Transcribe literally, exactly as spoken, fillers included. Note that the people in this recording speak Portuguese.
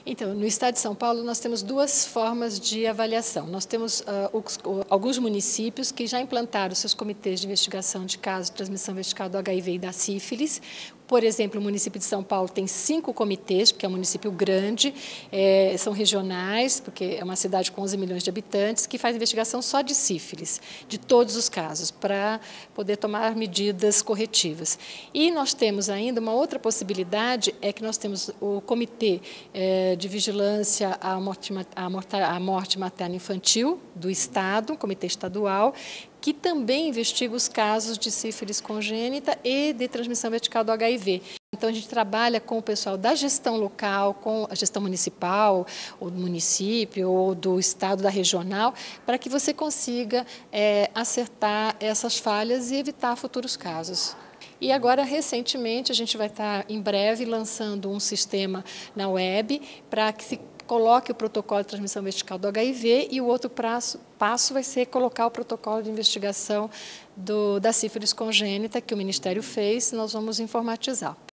Então, no estado de São Paulo, nós temos duas formas de avaliação. Nós temos uh, os, uh, alguns municípios que já implantaram seus comitês de investigação de casos de transmissão vertical do H I V e da sífilis. Por exemplo, o município de São Paulo tem cinco comitês, porque é um município grande, é, são regionais, porque é uma cidade com onze milhões de habitantes, que faz investigação só de sífilis, de todos os casos, para poder tomar medidas corretivas. E nós temos ainda uma outra possibilidade, é que nós temos o comitê é, de vigilância à morte, à morte, à morte materna infantil do Estado, comitê estadual, que também investiga os casos de sífilis congênita e de transmissão vertical do H I V. Então, a gente trabalha com o pessoal da gestão local, com a gestão municipal, ou do município, ou do estado, da regional, para que você consiga é, acertar essas falhas e evitar futuros casos. E agora, recentemente, a gente vai estar, em breve, lançando um sistema na web para que se coloque o protocolo de transmissão vertical do H I V e o outro passo, passo vai ser colocar o protocolo de investigação do, da sífilis congênita que o Ministério fez, nós vamos informatizar.